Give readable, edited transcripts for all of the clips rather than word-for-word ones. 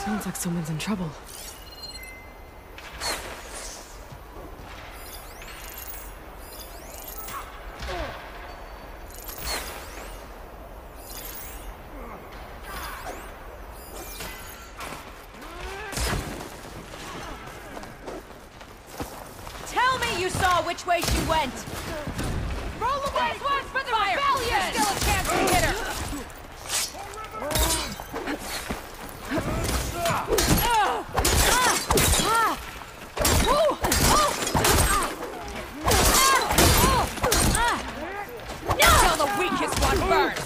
Sounds like someone's in trouble. Tell me you saw which way she went! Roll away! This one's for the rebellion! There's still a chance to hit her! Kill the weakest one first!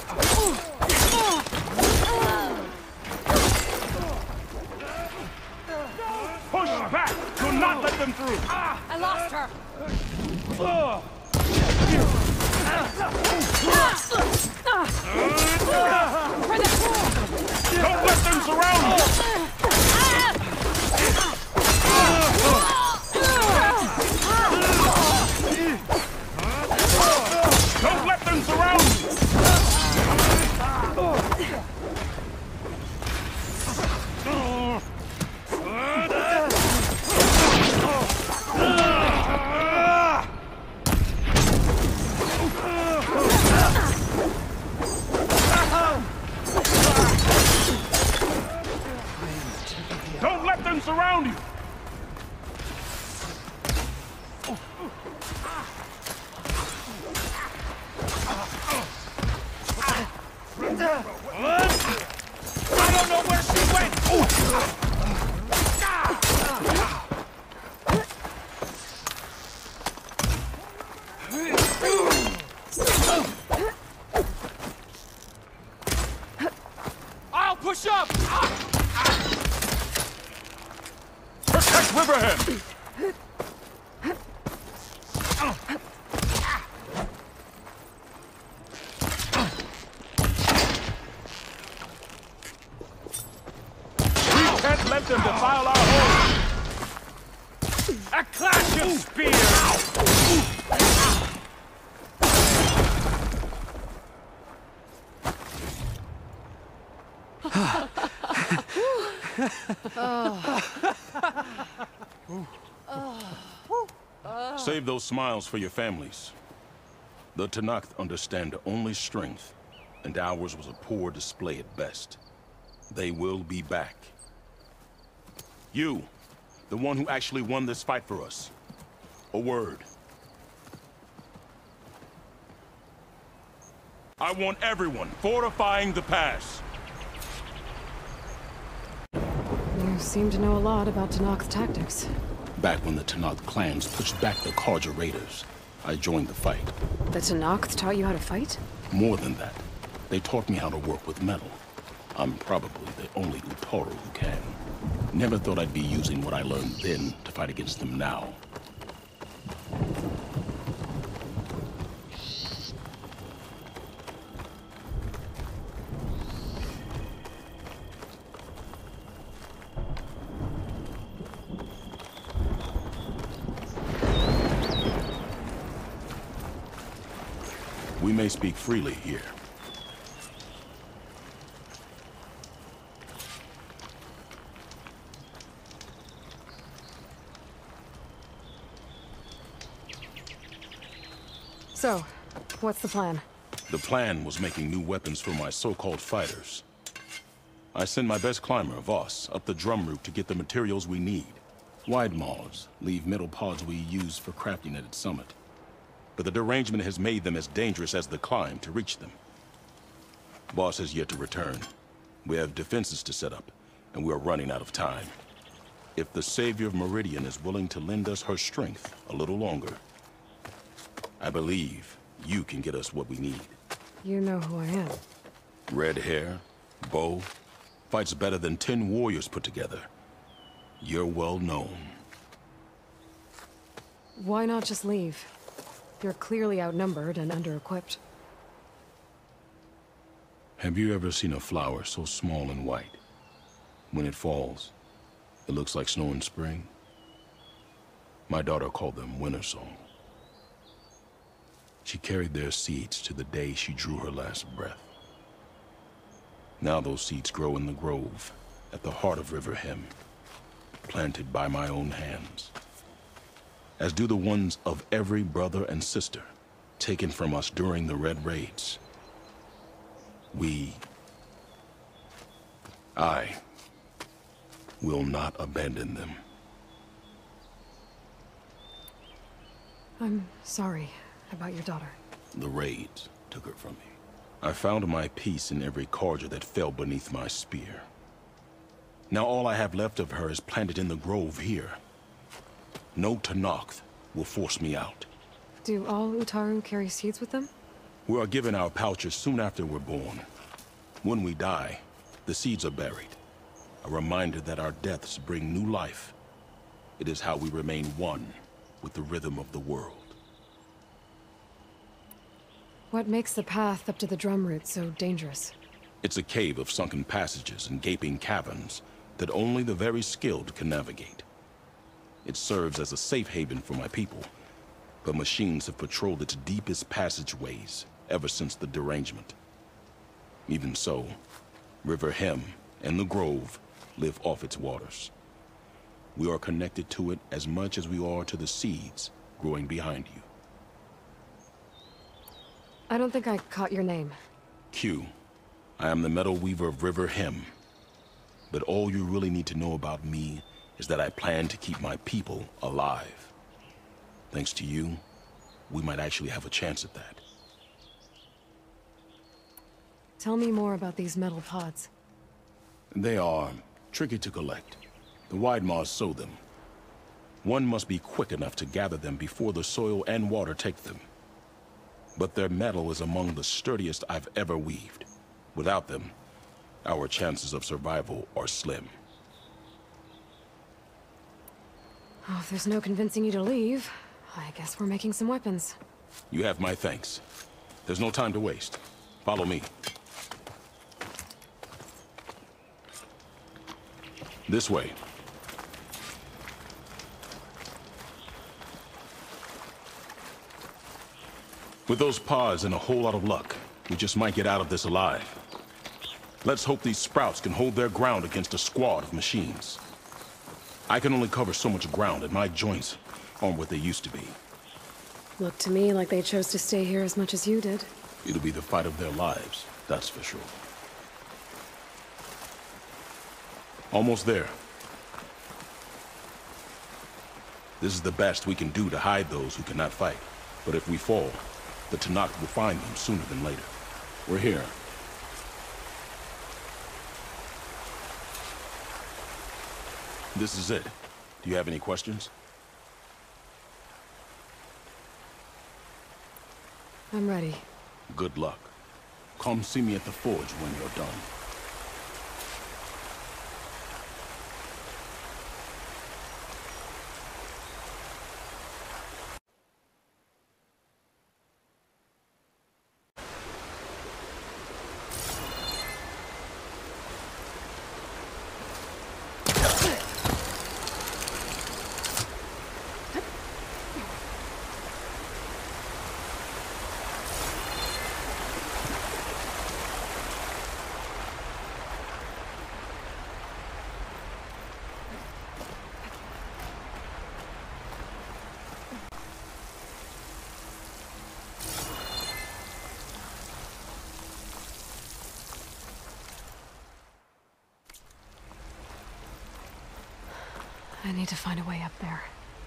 Push back! Do not let them through! I lost her! Don't let them surround you! Don't let them surround you! Don't let them surround you! I don't know where she went! I'll push up! Protect Riverhead! We can't let them defile our home! A clash of spears! Save those smiles for your families. The Tenakth understand only strength, and ours was a poor display at best. They will be back. You, the one who actually won this fight for us. A word. I want everyone fortifying the pass. You seem to know a lot about Tenakth's tactics. Back when the Tenakth clans pushed back the Carja raiders, I joined the fight. The Tenakth taught you how to fight? More than that, they taught me how to work with metal. I'm probably the only Utaru who can. Never thought I'd be using what I learned then to fight against them now. We may speak freely here. So, what's the plan? The plan was making new weapons for my so-called fighters. I send my best climber, Voss, up the drum route to get the materials we need. Wide maws leave metal pods we use for crafting at its summit. But the derangement has made them as dangerous as the climb to reach them. Boss has yet to return. We have defenses to set up, and we are running out of time. If the Savior of Meridian is willing to lend us her strength a little longer, I believe you can get us what we need. You know who I am. Red hair, bow, fights better than 10 warriors put together. You're well known. Why not just leave? You're clearly outnumbered and under-equipped. Have you ever seen a flower so small and white? When it falls, it looks like snow in spring. My daughter called them winter song. She carried their seeds to the day she drew her last breath. Now those seeds grow in the grove, at the heart of River Hem, planted by my own hands, as do the ones of every brother and sister taken from us during the Red Raids. I will not abandon them. I'm sorry about your daughter. The raids took her from me. I found my peace in every Carja that fell beneath my spear. Now all I have left of her is planted in the grove here. No Tenakth will force me out. Do all Utaru carry seeds with them? We are given our pouches soon after we're born. When we die, the seeds are buried. A reminder that our deaths bring new life. It is how we remain one with the rhythm of the world. What makes the path up to the drum root so dangerous? It's a cave of sunken passages and gaping caverns that only the very skilled can navigate. It serves as a safe haven for my people, but machines have patrolled its deepest passageways ever since the derangement. Even so, River Hem and the Grove live off its waters. We are connected to it as much as we are to the seeds growing behind you. I don't think I caught your name. Q. I am the Metal Weaver of River Hem. But all you really need to know about me is that I plan to keep my people alive. Thanks to you, we might actually have a chance at that. Tell me more about these metal pods. They are tricky to collect. The Widemaws sow them. One must be quick enough to gather them before the soil and water take them. But their metal is among the sturdiest I've ever weaved. Without them, our chances of survival are slim. Oh, if there's no convincing you to leave, I guess we're making some weapons. You have my thanks. There's no time to waste. Follow me. This way. With those pods and a whole lot of luck, we just might get out of this alive. Let's hope these sprouts can hold their ground against a squad of machines. I can only cover so much ground, and my joints aren't what they used to be. Looked to me like they chose to stay here as much as you did. It'll be the fight of their lives, that's for sure. Almost there. This is the best we can do to hide those who cannot fight. But if we fall, the Tenakth will find them sooner than later. We're here. This is it. Do you have any questions? I'm ready. Good luck. Come see me at the forge when you're done. I need to find a way up there.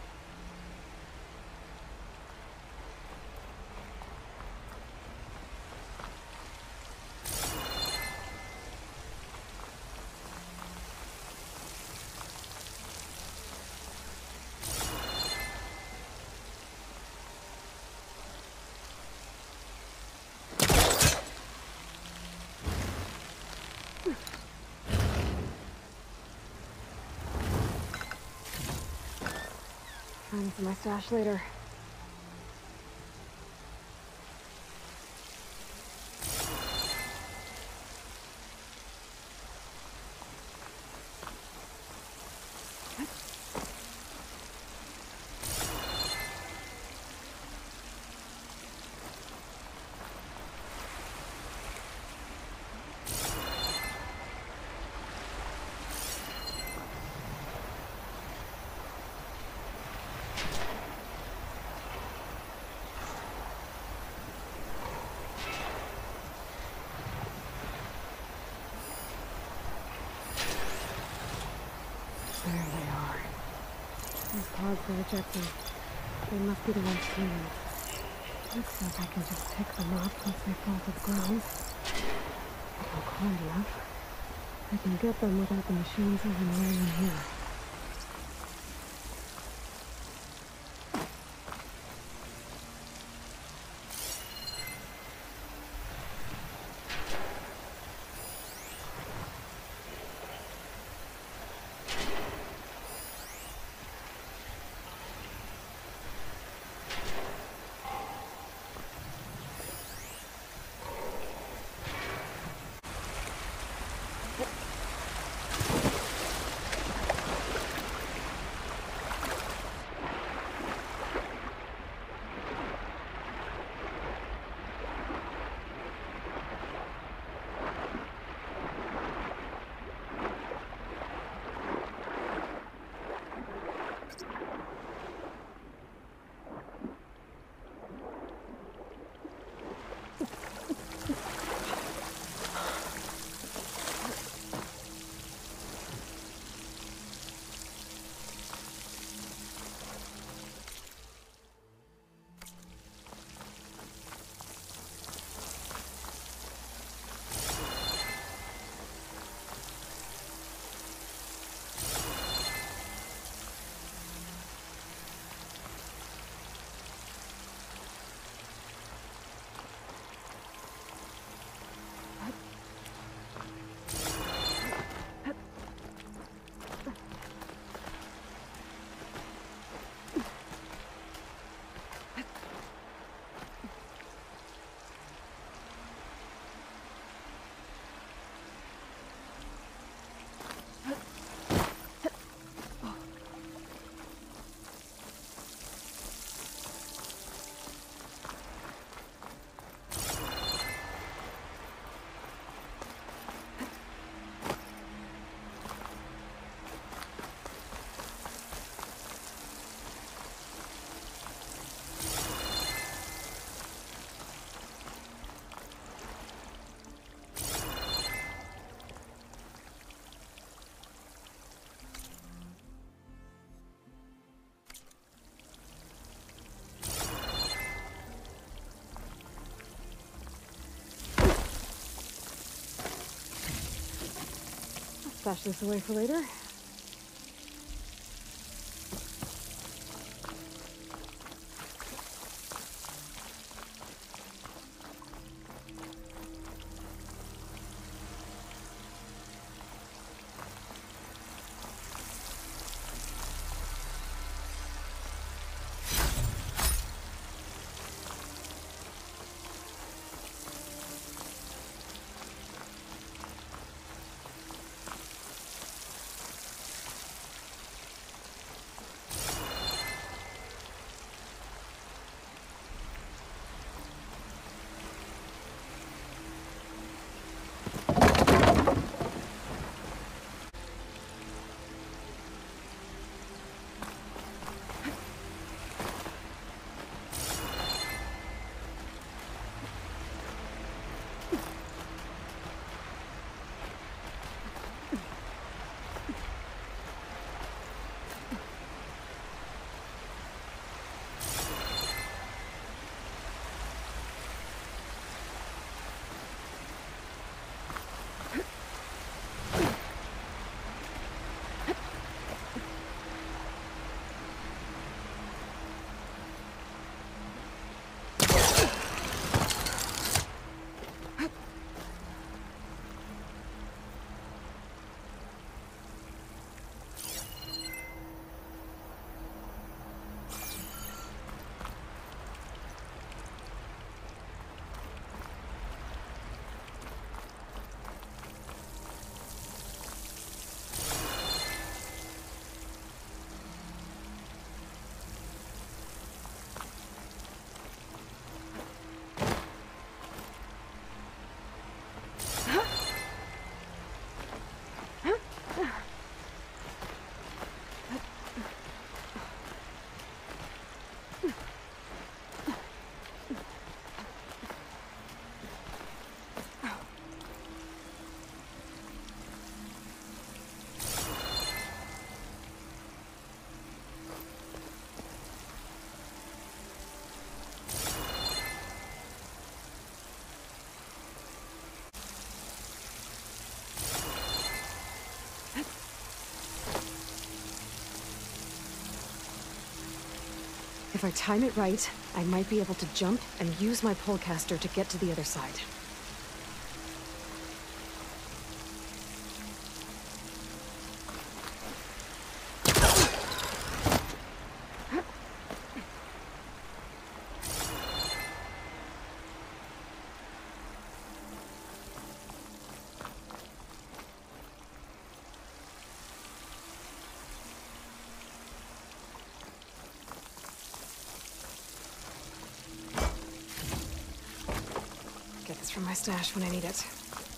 Time for my stash later. pods they're ejecting. They must be the ones cleaning. Looks like I can just pick them up once they fall to the ground. If I'm quiet enough, I can get them without the machines even knowing I'm here. Stash this away for later. If I time it right, I might be able to jump and use my polecaster to get to the other side. Get this from my stash when I need it.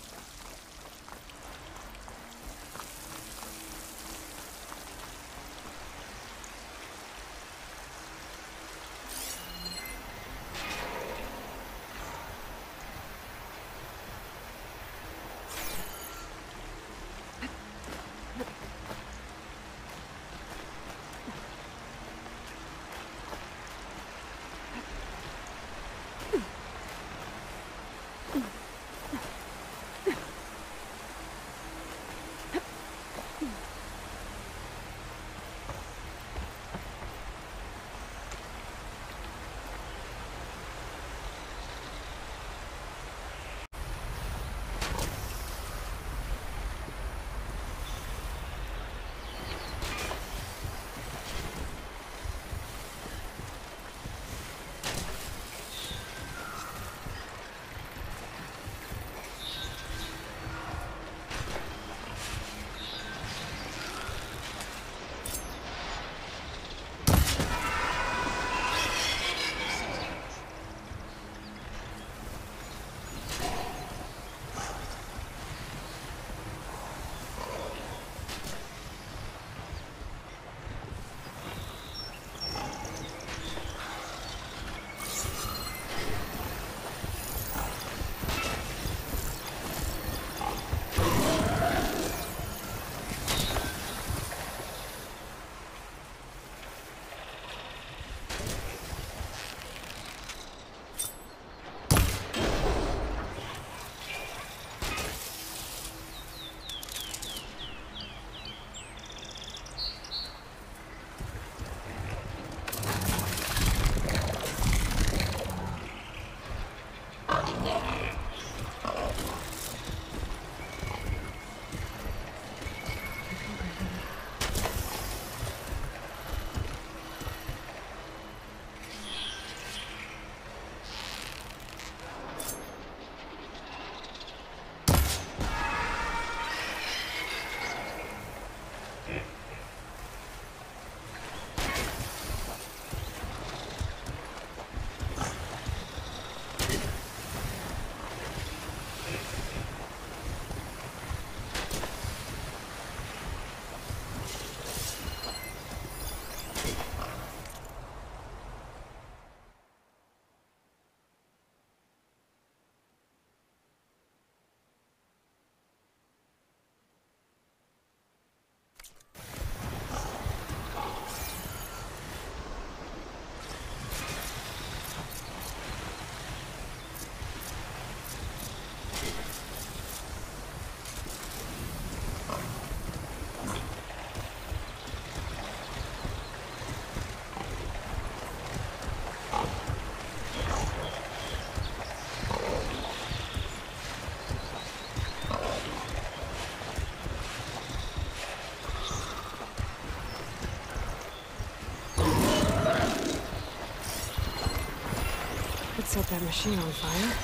Set that machine on fire.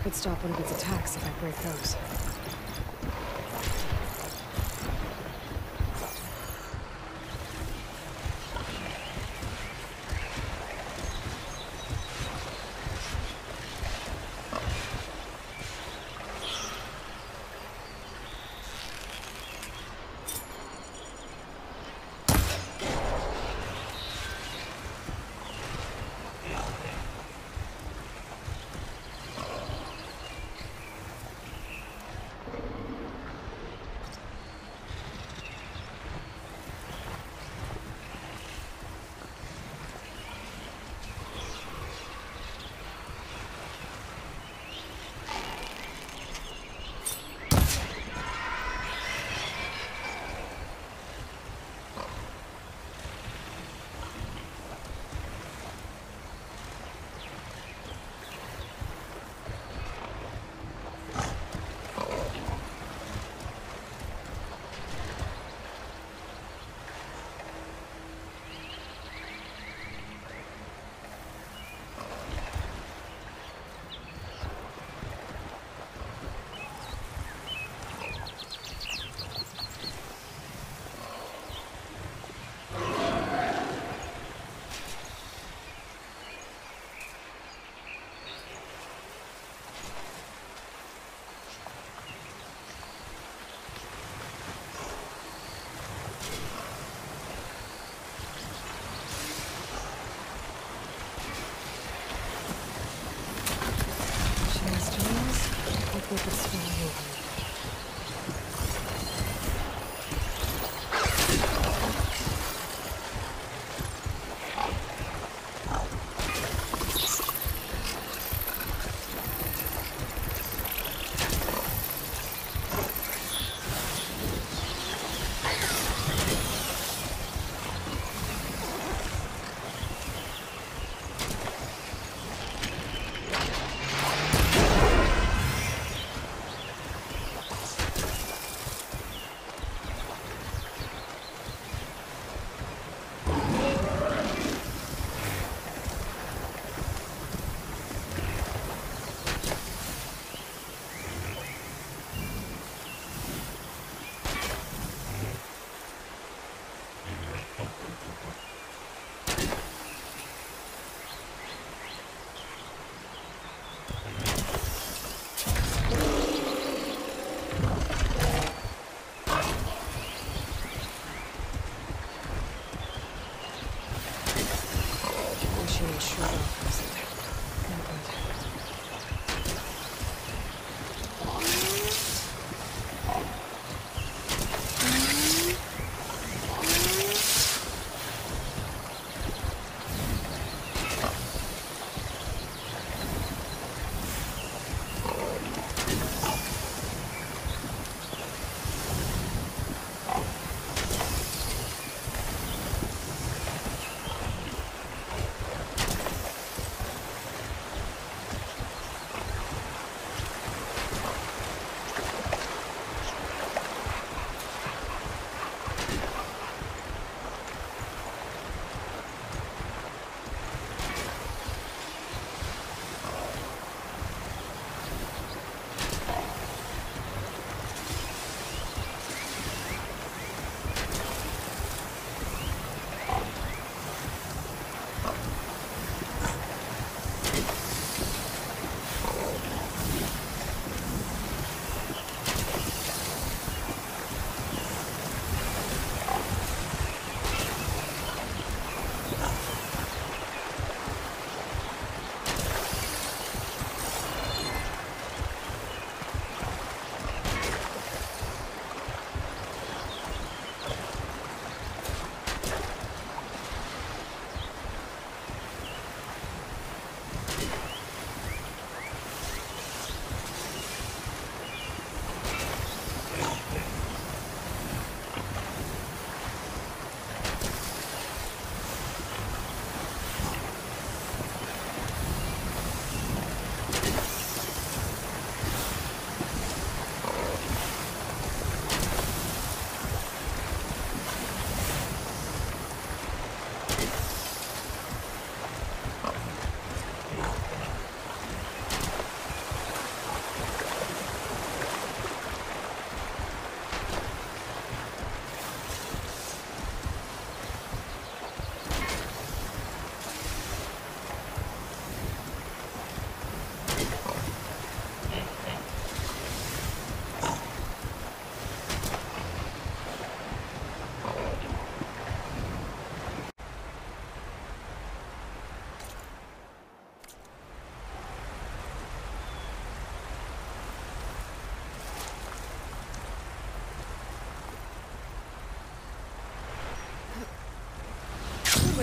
Could stop one of its attacks if I break those.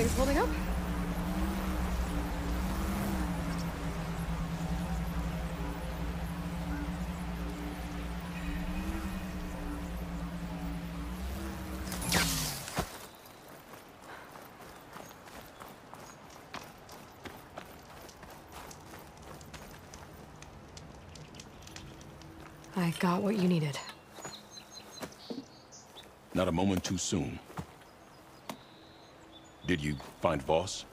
Things holding up? I got what you needed. Not a moment too soon. Did you find Voss?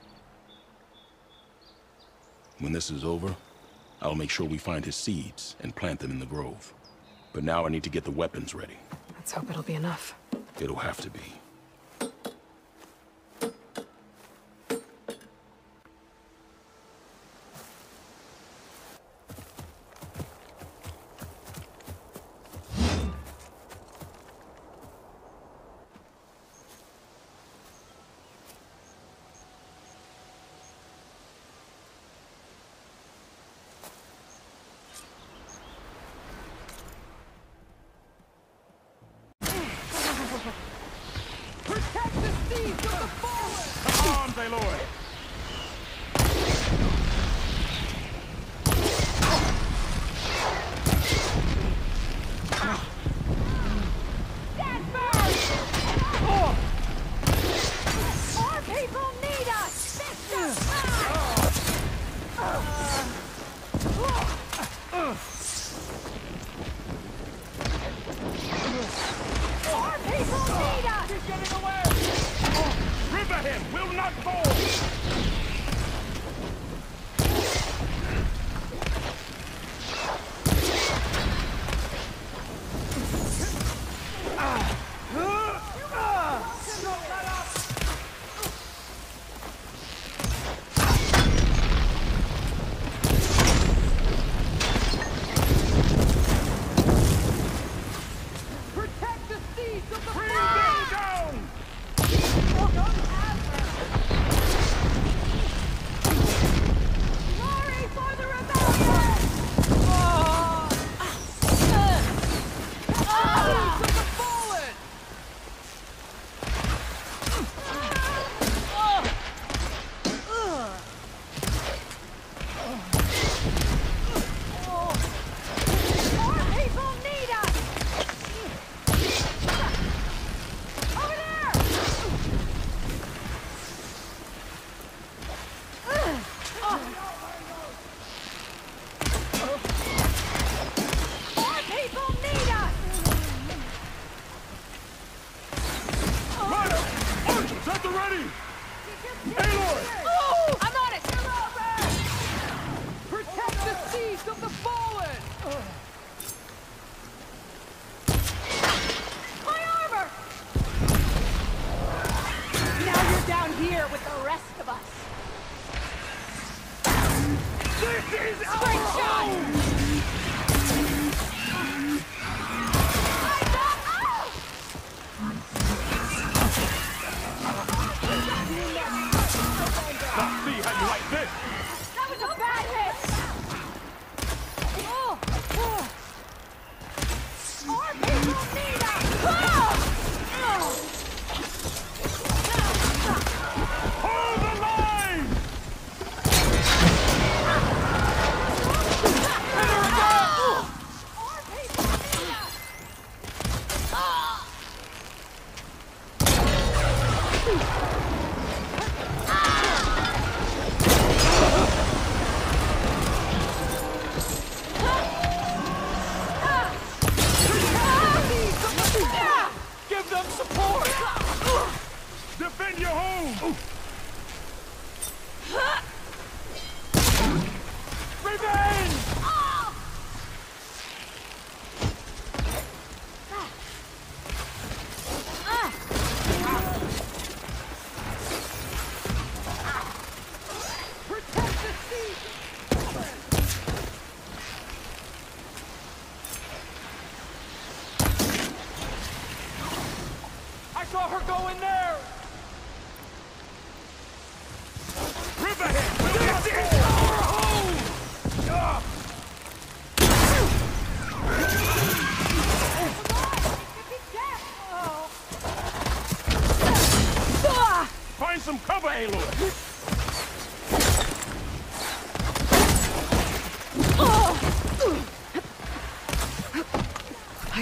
When this is over, I'll make sure we find his seeds and plant them in the grove. But now I need to get the weapons ready. Let's hope it'll be enough. It'll have to be.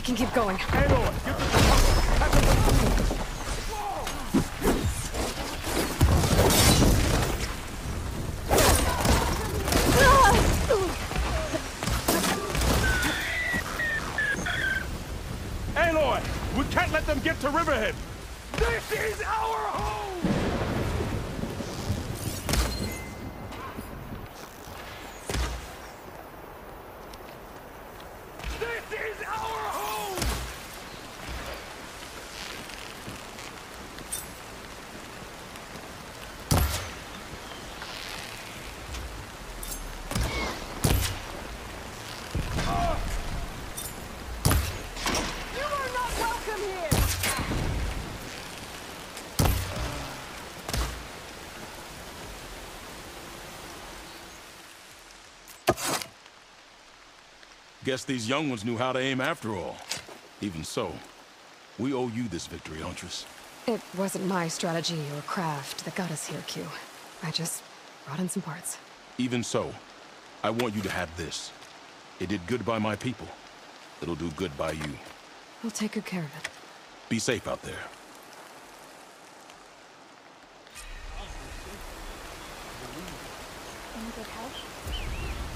can keep going. Aloy, get the Aloy, we can't let them get to Riverhead. This is our home! This is our home! You are not welcome here! Guess these young ones knew how to aim after all. Even so, we owe you this victory, Huntress. It wasn't my strategy or craft that got us here, Q. I just brought in some parts. Even so, I want you to have this. It did good by my people. It'll do good by you. We'll take good care of it. Be safe out there. In good health?